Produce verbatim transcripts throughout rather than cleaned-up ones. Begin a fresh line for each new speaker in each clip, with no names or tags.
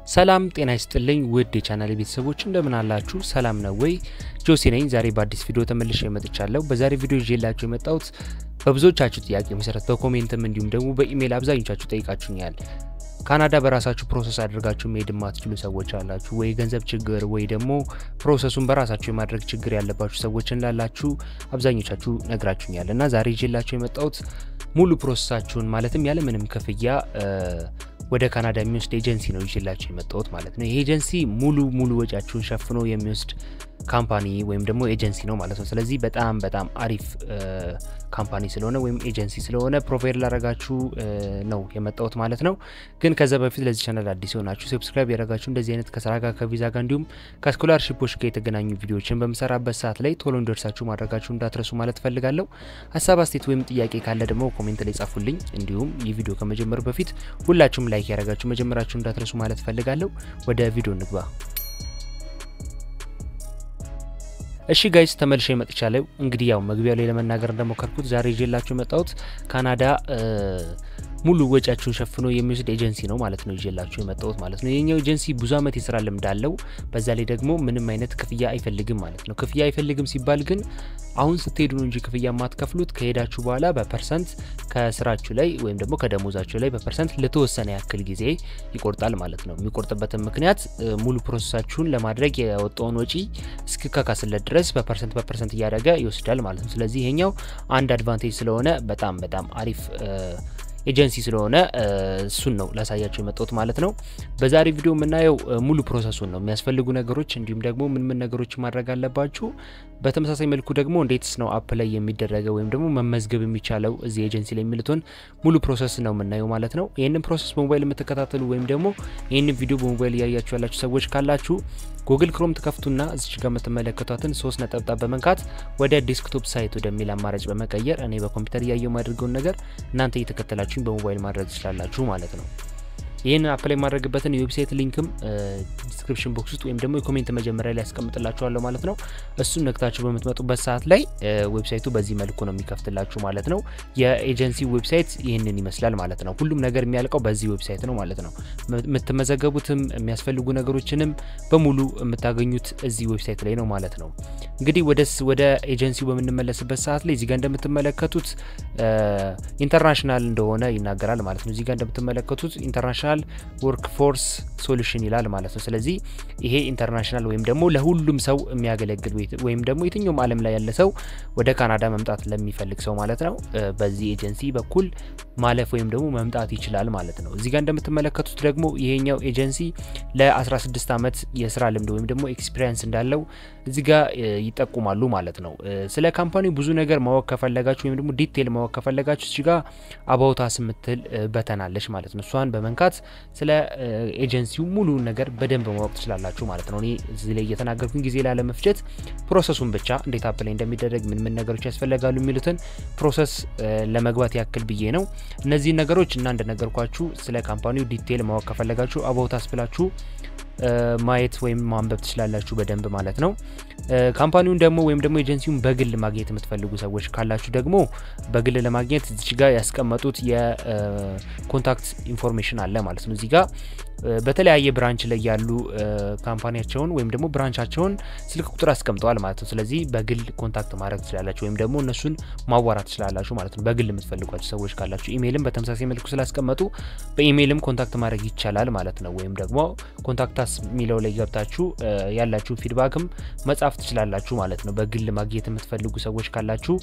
ሰላም ጤና ይስጥልኝ ውድ የቻናሌ ቤተሰቦች እንደምን አላችሁ ሰላም ነው ወይ ጆሲ ነኝ ዛሬ በአዲስ ቪዲዮ ተመልሼ መጥቻለሁ በዛሬ ቪዲዮ ይዤላችሁ የመጣሁት በብዙዎቻችሁ ጥያቄ መሰረት በኮሜንትም እንዲሁም ደግሞ በኢሜል አብዛኞቻችሁ ጠይቃችሁኛል ካናዳ በራሳችሁ ፕሮሰስ አድርጋችሁ መሄድ ማትችሉ ሰዎች አላችሁ ወይ ገንዘብ ችግር ወይ ደግሞ ፕሮሰሱን በራሳችሁ የማድረግ ችግር ያለባችሁ ሰዎችን ላላችሁ አብዛኞቻችሁ ነግራችሁኛልና ዛሬ ይዤላችሁ የመጣሁት ሙሉ ፕሮሰሳችሁን ማለትም ያለ ምንም ክፍያ ወደ ካናዳ የሚወስድ ኤጀንሲ ነው ይዤላችሁ የመጣሁት ማለት ነው ይሄ ኤጀንሲ ሙሉ ሙሉ ወጪያችሁን ሸፍኖ የሚወስድ ካምፓኒ ወይም ደግሞ ኤጀንሲ ነው ማለት ነው ስለዚህ በጣም በጣም አሪፍ ካምፓኒ ስለሆነ ወይም ኤጀንሲ ስለሆነ ፕሮፋይል ላረጋችሁ ነው የመጣሁት ማለት ነው ግን ከዛ በፊት ለዚህ ቻናል አዲስ ሆናችሁ ሰብስክራይብ ያረጋችሁ እንደዚህ አይነት ከስራ ጋር ከቪዛ ጋር እንዲሁም ከስኮላርሺፖች ጋር የተገናኙ ቪዲዮዎችን በመሰራበት ሰዓት ላይ ቶሎ እንደርሳችሁ ማድረጋችሁ እንዳትረሱ ማለት ፈልጋለሁ ሐሳብ አስተያየት ወይም ጥያቄ ካለ ደግሞ ኮሜንት ላይ ጻፉልኝ እንዲሁም ይህ ቪዲዮ ከመጀመሩ በፊት ሁላችሁም ላይክ ያረጋችሁ መጀመራችሁ እንዳትረሱ ማለት ፈልጋለሁ ወደ ቪዲዮ እንግባ እሺ ጋይስ ተመልሼ መጥቻለሁ እንግዲህ ያው መግቢያው ላይ ለመናገር እንደሞከርኩት ዛሬ ይዤላችሁ መጣሁት ካናዳ ሙሉ ወጪያችሁን ሸፍኖ የሚወስድ ኤጀንሲ ነው ማለት ነው ይዤላችሁ የመጣሁት ማለት ነው የኛው ኤጀንሲ ብዙ አመት የሥራ ልምድ አለው በዛ ላይ ደግሞ ምንም አይነት ክፍያ አይፈልግም ማለት ነው ክፍያ አይፈልግም ሲባል ግን አሁን ስትሄዱ ነው እንጂ ክፍያ ማትከፍሉት ከሄዳችሁ በኋላ በፐርሰንት ከስራችሁ ላይ ወይም ደግሞ ከደሞዛችሁ ላይ በፐርሰንት ለተወሰነ ያክል ጊዜ ይቆርጣል ማለት ነው የሚቆርጥበት ምክንያት ሙሉ ፕሮሰሳችሁን ለማድረግ ያወጣውን ወጪ እስከካካስለት ድረስ በፐርሰንት በፐርሰንት ያደረገ ይወስዳል ማለት ነው ስለዚህ ይሄኛው አንድ አድቫንቴጅ ስለሆነ በጣም በጣም አሪፍ ኤጀንሲ ስለሆነ እሱን ነው ላሳያችሁ የመጣሁት ማለት ነው በዛሬ ቪዲዮ የምናየው ሙሉ ፕሮሰሱን ነው የሚያስፈልጉ ነገሮች እንዲሁም ደግሞ ምን ምን ነገሮች ማድረግ አለባችሁ በተመሳሳይ መልኩ ደግሞ እንዴትስ ነው አፕ ላይ የሚደረገው ወይም ደግሞ መመዝገብ የሚቻለው እዚ ኤጀንሲ ላይ የሚሉትን ሙሉ ፕሮሰስ ነው የምናየው ማለት ነው ይሄንን ፕሮሰስ በሞባይል የምትከታተሉ ወይም ደግሞ ይሄንን ቪዲዮ በሞባይል ያያችሁ ያላችሁ ሰዎች ካላችሁ Google Chrome ተከፍቱና እዚህ ጋር የምትመለከቱትን ሶስት ነጥብ በመንካት ወደ ዴስክቶፕ ሳይት ወደሚል አማራጭ በመቀየር እኔ በኮምፒውተር ያየው ማድረግው ነገር እናንተ እየተከተላችሁኝ በሞባይል ማድረግ ትችላላችሁ ማለት ነው ይሄን አፕላይ ማድረግበትን የዌብሳይት ሊንክም ዲስክሪፕሽን ቦክስ ውስጥ ወይም ደግሞ የኮሜንት መጀመሪያ ላይ ያስቀምጥላችኋለሁ ማለት ነው እሱን ነክታችሁ በመጥመጡበት ሰዓት ላይ ዌብሳይቱ በዚህ መልኩ ነው የሚከፍትላችሁ ማለት ነው የኤጀንሲ ዌብሳይት ይሄንን ይመስላል ማለት ነው ሁሉም ነገር የሚያልቀው በዚህ ዌብሳይት ነው ማለት ነው የምትመዘገቡትም የሚያስፈልጉ ነገሮችንም በሙሉ የምታገኙት እዚህ ዌብሳይት ላይ ነው ማለት ነው እንግዲህ ወደ ወደ ኤጀንሲው በመንመለስበት ሰዓት ላይ እዚህ ጋር እንደምትመለከቱት ኢንተርናሽናል እንደሆነ ይናገራል ማለት ነው እዚህ ጋር እንደምትመለከቱት ኢንተርናሽናል workforce solution ይላል ማለት ነው ስለዚህ ይሄ ኢንተርናሽናል ወይም ደግሞ ለሁሉም ሰው የሚያገለግል ወይም ደግሞ የትኛውም ዓለም ላይ ያለ ሰው ወደ ካናዳ መምጣት ለሚፈልግ ሰው ማለት ነው በዚህ ኤጀንሲ በኩል ማለፍ ወይም ደግሞ መምጣት ይችላል ማለት ነው እዚህ ጋር እንደምትመለከቱት ደግሞ ይሄኛው ኤጀንሲ ለ16 አመት የሥራ ልምድ ወይም ደግሞ ኤክስፒሪየንስ እንዳለው እዚህ ጋር ይጠቁማሉ ማለት ነው ስለ ካምፓኒው ብዙ ነገር ማወቅ ከፈለጋችሁ ወይም ደግሞ ዲቴል ማወቅ ከፈለጋችሁ እዚህ ጋር አባውት አስ ምትል በተናለሽ ማለት ነው እሷን በመንካት ስለ ኤጀንሲው ሙሉ ነገር በደንብ ማወቅ ትችላላችሁ ማለት ነው እኔ እዚህ ላይ እየተናገርኩኝ ጊዜ ላለመፍጀት ፕሮሰሱን ብቻ እንዴት አፕላይ እንደሚደረግ ምን ምን ነገሮች ያስፈልጋሉ የሚሉትን ፕሮሰስ ለመግባት ያክል ብዬ ነው እነዚህ ነገሮች እና እንደነገርኳችሁ ስለ ካምፓኒው ዲቴል ማወቅ ከፈለጋችሁ አባውት አስ ብላችሁ ማየት ወይም ማንበብ ትችላላችሁ በደንብ ማለት ነው ካምፓኒውን ደግሞ ወይም ደግሞ ኤጀንሲውን በግል ማግኘት የምትፈልጉ ሰዎች ካላችሁ ደግሞ በግል ለማግኘት እዚህ ጋር ያስቀመጡት የኮንታክት ኢንፎርሜሽን አለ ማለት ነው እዚህ ጋር በተለያየ ብራንች ላይ ያሉ ካምፓኒያቸውን ወይም ደግሞ ብራንቻቸውን ስልክ ቁጥር አስቀምጠዋል ማለት ነው ስለዚህ በግል ኮንታክት ማድረግ ትችላላችሁ ወይም ደግሞ እነሱን ማዋራት ትችላላችሁ ማለት ነው በግል የምትፈልጓቸው ሰዎች ካላችሁ ኢሜልም በተመሳሳይ መልኩ ስላስቀመጡ በኢሜልም ኮንታክት ማድረግ ይቻላል ማለት ነው ወይም ደግሞ ኮንታክታስ ሚለው ላይ ገብታችሁ ያላችሁ ፊድባክም መጻፍ ትችላላችሁ ማለት ነው በግል ማግኘት የምትፈልጉ ሰዎች ካላችሁ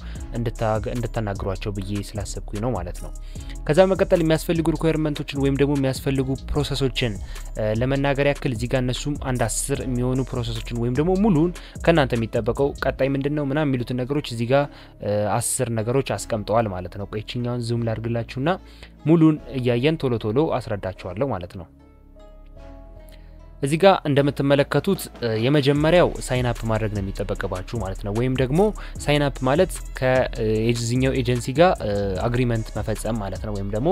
እንድታናግሯቸው ብዬ ስላሰብኩኝ ነው ማለት ነው ከዛ መቀጠል የሚያስፈልጉ ሪኳየርመንቶችን ወይም ደግሞ የሚያስፈልጉ ፕሮሰሶችን ለመናገር ያክል እዚህ ጋር እነሱም አንድ አስር የሚሆኑ ፕሮሰሶችን ወይም ደግሞ ሙሉን ከናንተ የሚጠበቀው ቀጣይ ምንድነው ምናምን የሚሉት ነገሮች እዚህ ጋር አስር ነገሮች አስቀምጠዋል ማለት ነው ቆይችኛውን ዙም ላድርግላችሁና ሙሉን እያየን ቶሎ ቶሎ አስረዳችኋለሁ ማለት ነው እዚህ ጋር እንደምትመለከቱት የመጀመሪያው ሳይን አፕ ማድረግ ነው የሚጠበቅባችሁ ማለት ነው ወይም ደግሞ ሳይን አፕ ማለት ከኤጀንሲኛው ኤጀንሲ ጋር አግሪመንት መፈጸም ማለት ነው ወይም ደግሞ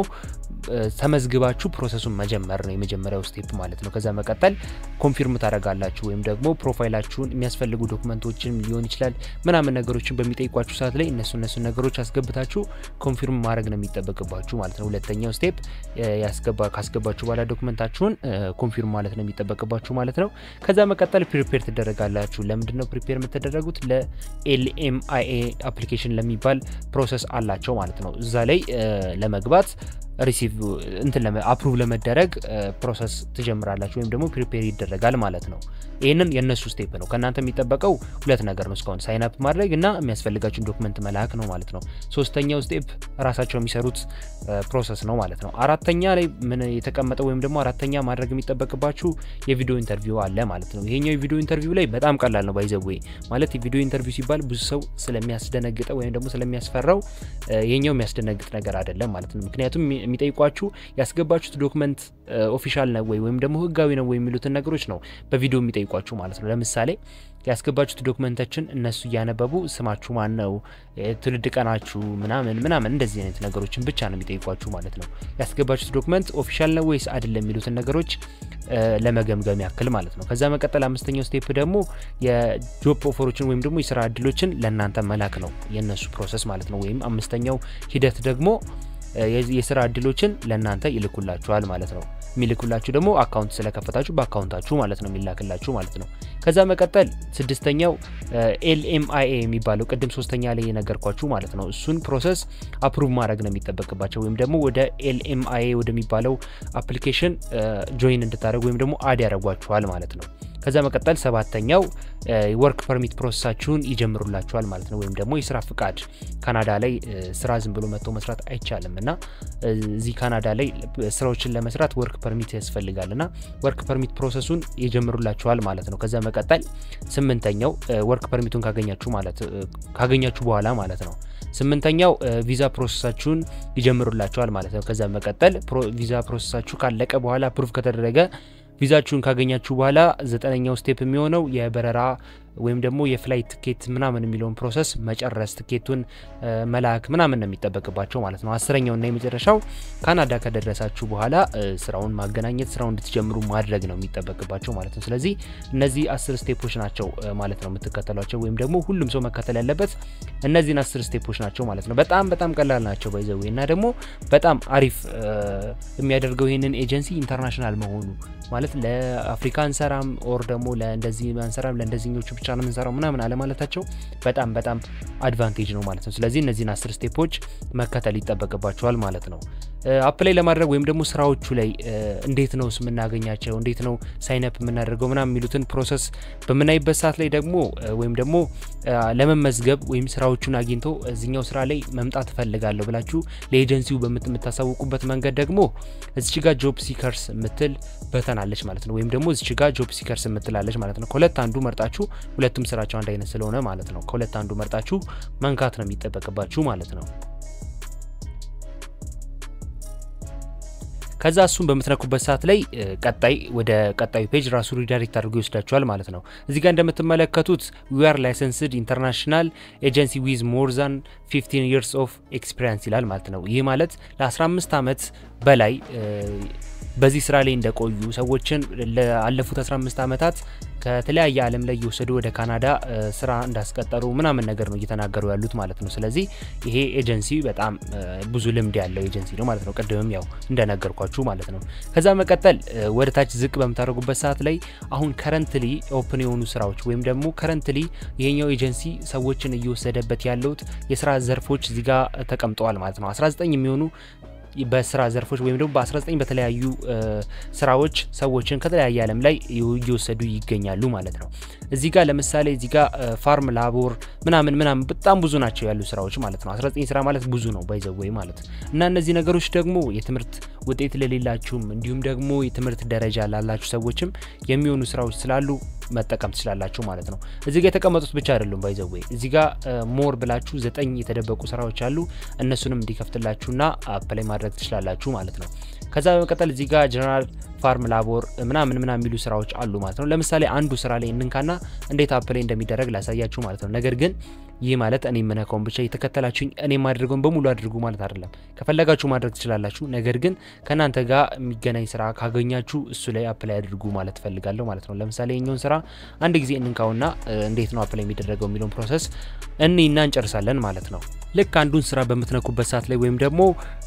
ተመዝግባችሁ ፕሮሰሱን መጀመር ነው የመጀመሪያው ስቴፕ ማለት ነው ከዛ መቀጠል ኮንፊርም ታደርጋላችሁ ወይም ደግሞ ፕሮፋይላችሁን የሚያስፈልጉ ዶክመንቶችን ሊሆን ይችላል ምናምን ነገሮችን በሚጠይቋችሁ ሰዓት ላይ እነሱ እነሱ ነገሮች አስገብታችሁ ኮንፊርም ማድረግ ነው የሚጠበቅባችሁ ማለት ነው ሁለተኛው ስቴፕ ያስገባ ካስገባችሁ በኋላ ዶክመንታችሁን ኮንፊርም ማለት ነው የሚጠበቅባችሁ ማለት ነው ከዛ መቀጠል ፕሪፔር ተደረጋላችሁ ለምንድነው ፕሪፔር የምትደረጉት ለኤልኤምአይኤ አፕሊኬሽን ለሚባል ፕሮሰስ አላቸው ማለት ነው እዛ ላይ ለመግባት ሪሲቭ እንትን ለማ አፕሩቭ ለመደረግ ፕሮሰስ ተጀምራላችሁ ወይም ደግሞ ፕሪፔር ይደረጋል ማለት ነው ይሄንን የነሱ ስቴፕ ነው ከናንተ የሚጠበቀው ሁለት ነገር ነው እስካሁን ሳይን አፕ ማድረግ እና የሚያስፈልጋችሁ ዶክመንት መላክ ነው ማለት ነው ሶስተኛው ስቴፕ ራሳቸው የሚሰሩት ፕሮሰስ ነው ማለት ነው አራተኛ ላይ ምን የተቀመጠው ወይም ደግሞ አራተኛ ማድረግ የሚጠበቅባችሁ የቪዲዮ ኢንተርቪው አለ ማለት ነው ይሄኛው የቪዲዮ ኢንተርቪው ላይ በጣም ቀላል ነው ባይ ዘ ዌይ ማለት የቪዲዮ ኢንተርቪው ሲባል ብዙ ሰው ስለሚያስደነግጠው ወይም ደግሞ ስለሚያስፈራው ይሄኛው የሚያስደነግጥ ነገር አይደለም ማለት ነው ምክንያቱም የሚጠይቋችሁ ያስገባችሁት ዶክመንት ኦፊሻል ነው ወይ ወይም ደግሞ ህጋዊ ነው ወይ የሚሉትን ነገሮች ነው በቪዲዮ የሚጠይቋችሁ ማለት ነው ለምሳሌ ያስገባችሁት ዶክመንታችን እነሱ ያነበቡ ስማችሁ ማን ነው ትውልድ ቀናችሁ ምናምን ምናምን እንደዚህ አይነት ነገሮችን ብቻ ነው የሚጠይቋችሁ ማለት ነው ያስገባችሁት ዶክመንት ኦፊሻል ነው ወይስ አይደለም የሚሉትን ነገሮች ለመገምገም ያክል ማለት ነው ከዛ መቀጠል አምስተኛው ስቴፕ ደግሞ የጆብ ኦፈሮችን ወይም ደግሞ የሥራ እድሎችን ለእናንተ መላክ ነው የነሱ ፕሮሰስ ማለት ነው ወይም አምስተኛው ሂደት ደግሞ የሥራ እድሎችን ለእናንተ ይልኩላችኋል ማለት ነው የሚልኩላችሁ ደግሞ አካውንት ስለከፈታችሁ በአካውንታችሁ ማለት ነው የሚላክላችሁ ማለት ነው ከዛ መቀጠል ስድስተኛው ኤልኤምአይኤ የሚባለው ቀደም ሶስተኛ ላይ የነገርኳችሁ ማለት ነው እሱን ፕሮሰስ አፕሩቭ ማድረግ ነው የሚጠበቅባቸው ወይም ደግሞ ወደ ኤልኤምአይኤ ወደሚባለው አፕሊኬሽን ጆይን እንድታደርጉ ወይም ደግሞ አድ ያደርጓችኋል ማለት ነው ከዛ መቀጠል ሰባተኛው ወርክ ፐርሚት ፕሮሰሳችሁን ይጀምሩላችኋል ማለት ነው ወይም ደግሞ የሥራ ፍቃድ ካናዳ ላይ ስራ ዝም ብሎ መጥቶ መስራት አይቻልምና እዚህ ካናዳ ላይ ስራዎችን ለመስራት ወርክ ፐርሚት ያስፈልጋልና ወርክ ፐርሚት ፕሮሰሱን ይጀምሩላችኋል ማለት ነው ከዛ መቀጠል ስምንተኛው ወርክ ፐርሚቱን ካገኛችሁ ማለት ካገኛችሁ በኋላ ማለት ነው ስምንተኛው ቪዛ ፕሮሰሳችሁን ይጀምሩላችኋል ማለት ነው ከዛ መቀጠል ቪዛ ፕሮሰሳችሁ ካለቀ በኋላ አፕሩቭ ከተደረገ ቪዛችሁን ካገኛችሁ በኋላ ዘጠነኛው ስቴፕ የሚሆነው የበረራ ወይም ደግሞ የፍላይት ቲኬት ምናምን የሚለውን ፕሮሰስ መጨረስ ቲኬቱን መላክ ምናምን ነው የሚጠበቅባቸው ማለት ነው አስረኛው እና የመጨረሻው ካናዳ ከደረሳችሁ በኋላ ስራውን ማገናኘት ስራውን እንድትጀምሩ ማድረግ ነው የሚጠበቅባቸው ማለት ነው ስለዚህ እነዚህ አስር ስቴፖች ናቸው ማለት ነው የምትከተሏቸው ወይም ደግሞ ሁሉም ሰው መከተል ያለበት እነዚህን አስር ስቴፖች ናቸው ማለት ነው በጣም በጣም ቀላል ናቸው ባይ ዘ ዌይ እና ደግሞ በጣም አሪፍ የሚያደርገው ይሄንን ኤጀንሲ ኢንተርናሽናል መሆኑ ማለት ለአፍሪካን ሰራም ኦር ደግሞ ለእንደዚህ ማንሰራም ለእንደዚህኞቹ ብቻ ነው የምንሰራው ምናምን አለ ማለታቸው በጣም በጣም አድቫንቴጅ ነው ማለት ነው ስለዚህ እነዚህን አስር ስቴፖች መከተል ይጠበቅባቸዋል ማለት ነው አፕላይ ለማድረግ ወይም ደግሞ ስራዎቹ ላይ እንዴት ነው ስምናገኛቸው እንዴት ነው ሳይን አፕ የምናደርገው ምናምን የሚሉትን ፕሮሰስ በመናይበት ሰዓት ላይ ደግሞ ወይም ደግሞ ለመመዝገብ ወይም ስራዎቹን አግኝቶ እዚህኛው ስራ ላይ መምጣት ፈልጋለሁ ብላችሁ ለኤጀንሲው በምትታሳውቁበት መንገድ ደግሞ እዚች ጋር ጆብ ሲከርስ ምትል በተናለች ማለት ነው ወይም ደግሞ እዚች ጋር ጆብ ሲከርስ ምትላለች ማለት ነው ከሁለት አንዱ መርጣችሁ ሁለቱም ስራቸው አንድ አይነት ስለሆነ ማለት ነው ከሁለት አንዱ መርጣችሁ መንካት ነው የሚጠበቅባችሁ ማለት ነው ከዛ እሱን በመትነኩበት ሰዓት ላይ ቀጣይ ወደ ቀጣዩ ፔጅ ራሱ ሪዳይሬክት አድርጎ ይወስዳችኋል ማለት ነው እዚህ ጋር እንደምትመለከቱት we are licensed international agency with more than fifteen years of experience ይላል ማለት ነው ይሄ ማለት ለ15 አመት በላይ በዚህ ስራ ላይ እንደቆዩ ሰዎችን ለአለፉት አስራ አምስት አመታት ከተለያየ ዓለም ላይ ይወሰዱ ወደ ካናዳ ስራ እንዳስቀጠሩ ምናምን ነገር ነው እየተናገሩ ያሉት ማለት ነው ስለዚህ ይሄ ኤጀንሲ በጣም ብዙ ልምድ ያለው ኤጀንሲ ነው ማለት ነው ቀደምም ያው እንደነገርኳችሁ ማለት ነው ከዛ መቀጠል ወደ ታች ዝቅ በመታረጉበት ሰዓት ላይ አሁን ከረንትሊ ኦፕን የሆኑ ስራዎች ወይም ደግሞ ከረንትሊ ይሄኛው ኤጀንሲ ሰዎችን እየወሰደበት ያለው የስራ ዘርፎች እዚህ ጋር ተቀምጠዋል ማለት ነው አስራ ዘጠኝ የሚሆኑ በስራ ዘርፎች ወይም ደግሞ በ19 በተለያዩ ስራዎች ሰዎችን ከተለያየ ዓለም ላይ እየወሰዱ ይገኛሉ ማለት ነው እዚህ ጋር ለምሳሌ እዚህ ጋር ፋርም ላቦር ምናምን ምናምን በጣም ብዙ ናቸው ያሉ ስራዎች ማለት ነው አስራ ዘጠኝ ስራ ማለት ብዙ ነው ባይ ዘ ዌይ ማለት እና እነዚህ ነገሮች ደግሞ የትምርት ውጤት ለሌላችሁም እንዲሁም ደግሞ የትምርት ደረጃ ላላችሁ ሰዎችም የሚሆኑ ስራዎች ስላሉ መጠቀም ትችላላችሁ ማለት ነው እዚህ ጋር የተቀመጡት ብቻ አይደሉም ባይ ዘ ዌይ እዚህ ጋር ሞር ብላችሁ ዘጠኝ የተደበቁ ስራዎች አሉ እነሱንም እንዲከፍትላችሁና አፕላይ ማድረግ ትችላላችሁ ማለት ነው ከዛ በመቀጠል እዚህ ጋር ጀነራል ፋርም ላቦር ምናምን ምናምን የሚሉ ስራዎች አሉ ማለት ነው ለምሳሌ አንዱ ስራ ላይ እንንካና እንዴት አፕላይ እንደሚደረግ ላሳያችሁ ማለት ነው ነገር ግን ይህ ማለት እኔ መነካውን ብቻ እየተከተላችሁኝ እኔ ማድረገውን በሙሉ አድርጉ ማለት አይደለም ከፈለጋችሁ ማድረግ ትችላላችሁ ነገር ግን ከናንተ ጋር የሚገናኝ ስራ ካገኛችሁ እሱ ላይ አፕላይ አድርጉ ማለት ፈልጋለሁ ማለት ነው ለምሳሌ የኛውን ስራ አንድ ጊዜ እንንካውና እንዴት ነው አፕላይ የሚደረገው የሚለውን ፕሮሰስ እኔና እንጨርሳለን ማለት ነው ልክ አንዱን ስራ በመትነኩበት ሰዓት ላይ ወይም ደግሞ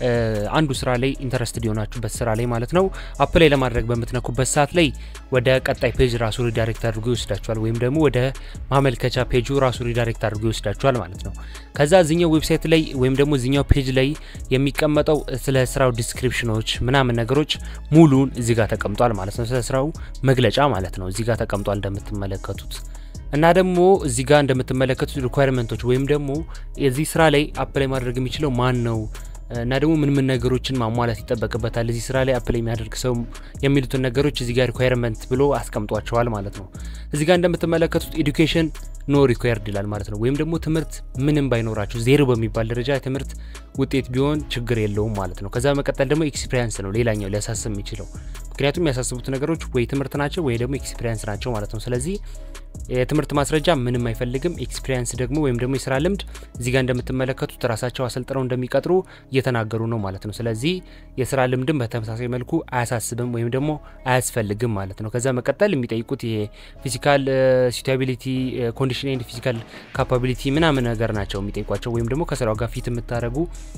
አንዱ ስራ ላይ ኢንተረስትድ ሆናችሁበት ስራ ላይ ማለት ነው አፕላይ ለማድረግ በመትነኩበት ሰዓት ላይ ወደ ቀጣይ ፔጅ ራሱ ሪዳይሬክት አድርጎ ይወስዳችኋል ወይም ደግሞ ወደ ማመልከቻ ፔጁ ራሱ ሪዳይሬክት አድርጎ ይወስዳችኋል ማለት ነው ከዛ እዚኛው ዌብሳይት ላይ ወይም ደግሞ እዚኛው ፔጅ ላይ የሚቀመጠው ስለ ስራው ዲስክሪፕሽኖች ምናምን ነገሮች ሙሉን እዚህ ጋር ተቀምጧል ማለት ነው ስለ ስራው መግለጫ ማለት ነው እዚህ ጋር ተቀምጧል እንደምትመለከቱት እና ደግሞ እዚህ ጋር እንደምትመለከቱት ሪኳየርመንቶች ወይም ደግሞ እዚህ ስራ ላይ አፕላይ ማድረግ የሚችለው ማን ነው እና ደግሞ ምን ምን ነገሮችን ማሟላት ይተበቀበታል እዚህ ስራ ላይ አፕላይ የሚያደርግ ሰው የሚሉትን ነገሮች እዚህ ጋር ሪኳየርመንት ብሎ አስቀምጧቸዋል ማለት ነው እዚህ ጋር እንደምትመለከቱት ኤዱኬሽን ኖ ሪኳየርድ ይላል ማለት ነው ወይም ደግሞ ትምህርት ምንም ባይኖራችሁ ዜሮ በሚባል ደረጃ ትምህርት ውጤት ቢሆን ችግር የለውም ማለት ነው ከዛ መቀጠል ደግሞ ኤክስፒሪየንስ ነው ሌላኛው ሊያሳስብ የሚችለው ምክንያቱም ያሳስቡት ነገሮች ወይ ትምህርት ናቸው ወይ ደግሞ ኤክስፒሪየንስ ናቸው ማለት ነው ስለዚህ የትምህርት ማስረጃ ምንም አይፈልግም ኤክስፒሪየንስ ደግሞ ወይም ደግሞ የስራ ልምድ እዚህ ጋር እንደምትመለከቱት ራሳቸው አሰልጥነው እንደሚቀጥሩ እየተናገሩ ነው ማለት ነው ስለዚህ የስራ ልምድም በተመሳሳይ መልኩ አያሳስብም ወይም ደግሞ አያስፈልግም ማለት ነው ከዛ መቀጠል የሚጠይቁት የፊዚካል ሲታቢሊቲ ኮንዲሽን ኤንድ ፊዚካል ካፓቢሊቲ ምናምን ነገር ናቸው የሚጠይቋቸው ወይም ደግሞ ከስራው ጋር ፊት የምታረጉ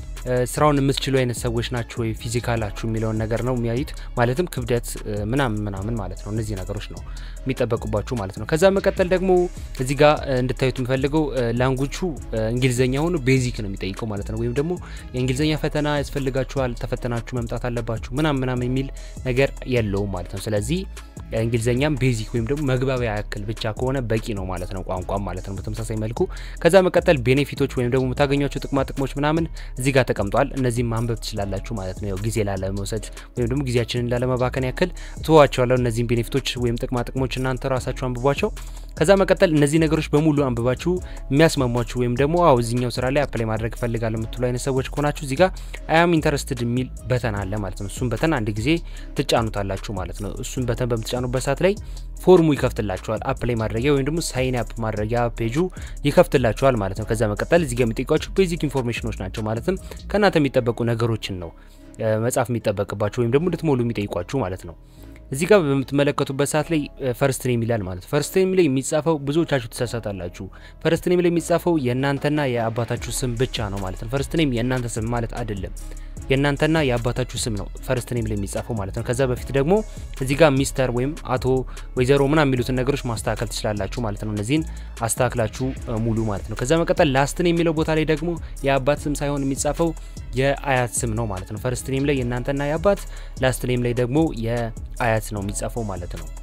ስራውን የምትችሉ አይነት ሰዎች ናቸው ወይ ፊዚካላችሁ የሚለውን ነገር ነው የሚያዩት ማለትም ክብደት ምናምን ምናምን ማለት ነው እነዚህ ነገሮች ነው የሚጠበቁባችሁ ማለት ነው ከዛ መቀጠል ደግሞ እዚህ ጋር እንድታዩት የምፈልገው ላንጉጁ እንግሊዘኛ ሆኖ ቤዚክ ነው የሚጠይቀው ማለት ነው ወይም ደግሞ የእንግሊዘኛ ፈተና ያስፈልጋችኋል ተፈተናችሁ መምጣት አለባችሁ ምናምን ምናምን የሚል ነገር የለውም ማለት ነው ስለዚህ እንግሊዘኛም ቤዚክ ወይም ደግሞ መግባቢያ ያክል ብቻ ከሆነ በቂ ነው ማለት ነው ቋንቋም ማለት ነው በተመሳሳይ መልኩ ከዛ መቀጠል ቤኔፊቶች ወይም ደግሞ የምታገኙቸው ጥቅማ ጥቅሞች ምናምን እዚህ ጋር ተቀምጧል እነዚህ ማንበብ ትችላላችሁ ማለት ነው ያው ጊዜ ላለመውሰድ ወይም ደግሞ ጊዜያችንን ላለመባከን ያክል ተዋቸዋለሁ እነዚህ ቤኔፊቶች ወይም ጥቅማ ጥቅሞች እናንተ ራሳችሁ አንብቧቸው ከዛ መቀጠል እነዚህ ነገሮች በሙሉ አንብባችሁ የሚያስማሟችሁ ወይም ደግሞ አው እዚህኛው ስራ ላይ አፕላይ ማድረግ ፈልጋለሁ የምትሉ አይነት ሰዎች ከሆናችሁ እዚህ ጋር አይ አም ኢንተረስትድ የሚል በተን አለ ማለት ነው እሱን በተን አንድ ጊዜ ትጫኑታላችሁ ማለት ነው እሱን በተን በምትጫኑበት ሰዓት ላይ ፎርሙ ይከፍትላችኋል አፕላይ ማድረጊያ ወይም ደግሞ ሳይን አፕ ማድረጊያ ፔጁ ይከፍትላችኋል ማለት ነው ከዛ መቀጠል እዚህ ጋር የሚጠይቋችሁ ቤዚክ ኢንፎርሜሽኖች ናቸው ማለትም ከናንተ የሚጠበቁ ነገሮችን ነው መጻፍ የሚጠበቅባችሁ ወይም ደግሞ ልትሞሉ የሚጠይቋችሁ ማለት ነው እዚህ ጋር በምትመለከቱበት ሰዓት ላይ ፈርስት ኔም ይላል ማለት ፈርስት ኔም ላይ የሚጻፈው ብዙዎቻችሁ ተሳሳታላችሁ ፈርስት ኔም ላይ የሚጻፈው የእናንተና የአባታችሁ ስም ብቻ ነው ማለት ነው ፈርስት ኔም የእናንተ ስም ማለት አይደለም የእናንተና የአባታችሁ ስም ነው ፈርስት ኔም ላይ የሚጻፈው ማለት ነው ከዛ በፊት ደግሞ እዚህ ጋር ሚስተር ወይም አቶ ወይዘሮ ምናምን የሚሉትን ነገሮች ማስተካከል ትችላላችሁ ማለት ነው እነዚህን አስተካክላችሁ ሙሉ ማለት ነው ከዛ መቀጠል ላስት ኔም የሚለው ቦታ ላይ ደግሞ የአባት ስም ሳይሆን የሚጻፈው የአያት ስም ነው ማለት ነው ፈርስት ኔም ላይ የእናንተና የአባት ላስት ኔም ላይ ደግሞ የአያት ነው የሚጻፈው ማለት ነው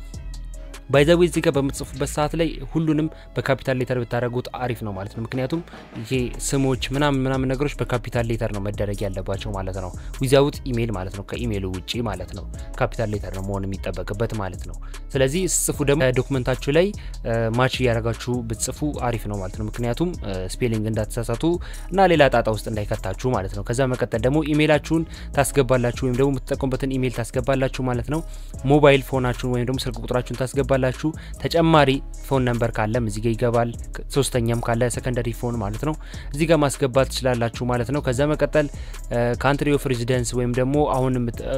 ባይ ዘ ዌይ እዚህ ጋር በመጽፉበት ሰዓት ላይ ሁሉንም በካፒታል ሌተር ብታረጉት አሪፍ ነው ማለት ነው ምክንያቱም ይሄ ስሞች ምናምን ምናምን ነገሮች በካፒታል ሌተር ነው መደረግ ያለባቸው ማለት ነው ዊዛውት ኢሜል ማለት ነው ከኢሜሉ ውጪ ማለት ነው ካፒታል ሌተር ነው መሆን የሚጠበቅበት ማለት ነው ስለዚህ ጽፉ ደግሞ ዶክመንታችሁ ላይ ማች ያረጋችሁ ብትጽፉ አሪፍ ነው ማለት ነው ምክንያቱም ስፔሊንግ እንዳትሳሳቱ እና ሌላ ጣጣ ውስጥ እንዳይከታችሁ ማለት ነው ከዛ መቀጠል ደግሞ ኢሜላችሁን ታስገባላችሁ ወይም ደግሞ የምትጠቀሙበትን ኢሜል ታስገባላችሁ ማለት ነው ሞባይል ፎናችሁን ወይም ደግሞ ስልክ ቁጥራችሁን ታስገባላችሁ ተጨማሪ ፎን ነምበር ካለም እዚህ ጋር ይገባል ሶስተኛም ካለ ሰከንደሪ ፎን ማለት ነው እዚህ ጋር ማስገባት ትችላላችሁ ማለት ነው ከዛ መቀጠል ካንትሪ ኦፍ ሬዚደንስ ወይም ደግሞ አሁን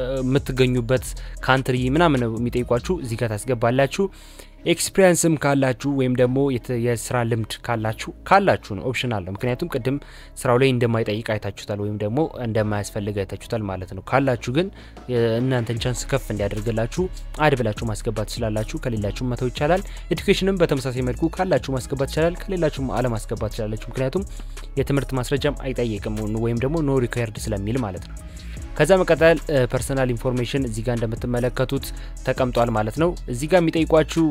የምትገኙበት ካንትሪ ምናምን ነው የሚጠይቋችሁ እዚህ ጋር ታስገባላችሁ ኤክስፒሪየንስም ካላችሁ ወይም ደግሞ የስራ ልምድ ካላችሁ ካላችሁ ነው ኦፕሽናል ነው ምክንያቱም ቅድም ስራው ላይ እንደማይጠይቅ አይታችሁታል ወይም ደግሞ እንደማያስፈልግ አይታችሁታል ማለት ነው ካላችሁ ግን እናንተን ቻንስ ከፍ እንዲያደርግላችሁ አድ ብላችሁ ማስገባት ትችላላችሁ ከሌላችሁ መተው ይቻላል ኤዱኬሽንም በተመሳሳይ መልኩ ካላችሁ ማስገባት ይቻላል ከሌላችሁ አለ ማስገባት ትችላላችሁ ምክንያቱም የትምህርት ማስረጃም አይጠይቅም ወይም ደግሞ ኖ ሪኳየርድ ስለሚል ማለት ነው ከዛ መቀጠል ፐርሰናል ኢንፎርሜሽን እዚህ ጋር እንደምትመለከቱት ተቀምጧል ማለት ነው እዚህ ጋር የሚጠይቋችሁ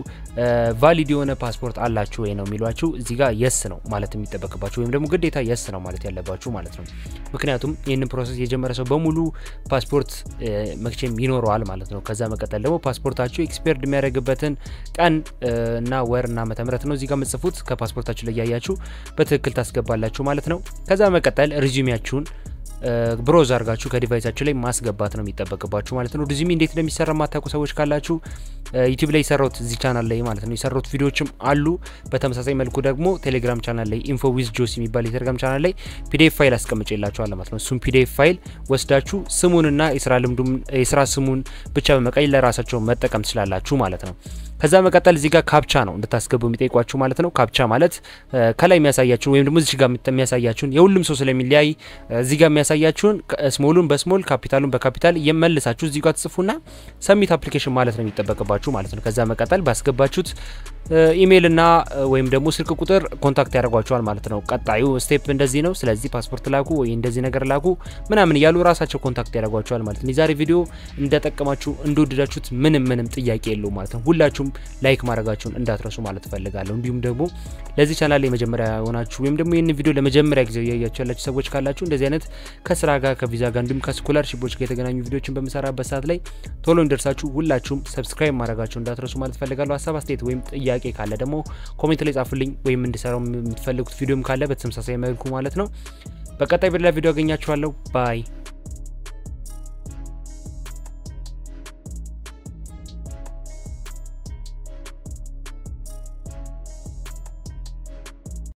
ቫሊድ የሆነ ፓስፖርት አላችሁ ወይ ነው የሚሏችሁ እዚህ ጋር yes ነው ማለት የሚጠበቅባችሁ ወይም ደግሞ ግዴታ yes ነው ማለት ያለባችሁ ማለት ነው ምክንያቱም ይሄንን ፕሮሰስ የጀመረ ሰው በሙሉ ፓስፖርት መክቼም ይኖረዋል ማለት ነው ከዛ መቀጠል ደግሞ ፓስፖርታችሁ ኤክስፓየርድ የሚያደርግበትን ቀን እና ወርና መተምረት ነው እዚህ ጋር መጽፉት ከፓስፖርታችሁ ላይ ያያችሁ በትክክል ታስገባላችሁ ማለት ነው ከዛ መቀጠል ሪዚዩሚያችሁን ብሮዝ አርጋችሁ ከዲቫይሳችሁ ላይ ማስገባት ነው የሚጠበቅባችሁ ማለት ነው ዱዚሚ እንዴት እንደሚሰራ ማታውቁ ሰዎች ካላችሁ ዩቲዩብ ላይ ሰራውት እዚህ ቻናል ላይ ማለት ነው የሰራውት ቪዲዮዎችም አሉ በተመሳሳይ መልኩ ደግሞ ቴሌግራም ቻናል ላይ ኢንፎ ዊዝ ጆሲ የሚባል የቴሌግራም ቻናል ላይ ፒዲኤፍ ፋይል አስቀምጬላችኋለሁ ማለት ነው እሱም ፒዲኤፍ ፋይል ወስዳችሁ ስሙንና የስራ ልምዱም የስራ ስሙን ብቻ በመቀየር ለራሳችሁ መጠቀም ትችላላችሁ ማለት ነው ከዛ መቀጠል እዚህ ጋር ካፕቻ ነው እንድታስገቡ የሚጠይቋችሁ ማለት ነው ካፕቻ ማለት ከላይ የሚያሳያችሁ ወይም ደግሞ እዚህ ጋር የሚያሳያችሁ የሁሉም ሰው ስለሚለያይ እዚህ ጋር የሚያሳያችሁ ስሞሉን በስሞል ካፒታሉን በካፒታል ይመልሳችሁ እዚህ ጋር ተጽፉና ሰሚት አፕሊኬሽን ማለት ነው የሚጠበቅባችሁ ማለት ነው ከዛ መቀጠል ባስገባችሁት ኢሜል እና ወይም ደግሞ ስልክ ቁጥር ኮንታክት ያደርጓችኋል ማለት ነው ቀጣዩ ስቴፕ እንደዚህ ነው ስለዚህ ፓስፖርት ላኩ ወይ እንደዚህ ነገር ላኩ ምናምን ያሉ ራሳቸው ኮንታክት ያደርጓችኋል ማለት ነው የዛሬ ቪዲዮ እንደተጠቀማችሁ እንደወደዳችሁት ምንም ምንም ጥያቄ የለውም ማለት ነው ሁላችሁም ላይክ ማድረጋችሁን እንዳትረሱ ማለት ፈልጋለሁ እንዲሁም ደግሞ ለዚህ ቻናል ላይ መጀመሪያ ሆናችሁ ወይም ደግሞ ይሄን ቪዲዮ ለመጀመሪያ ጊዜ ያያችኋላችሁ ሰዎች ካላችሁ እንደዚህ አይነት ከስራ ጋር ከቪዛ ጋር እንዲሁም ከስኮላርሺፖች ጋር የተገናኙ ቪዲዮዎችን በመሰራበት ሰዓት ላይ ቶሎ እንደርሳችሁ ሁላችሁም ሰብስክራይብ ማድረጋችሁን እንዳትረሱ ማለት ፈልጋለሁ ሐሳብ አስተያየት ወይም ጥያቄ ካለ ደግሞ ኮሜንት ላይ ጻፉልኝ ወይም እንድሰራው የምትፈልጉት ቪዲዮም ካለ በተመሳሳይ መልኩ ማለት ነው በቀጣይ ቪዲዮ አገኛችኋለሁ ባይ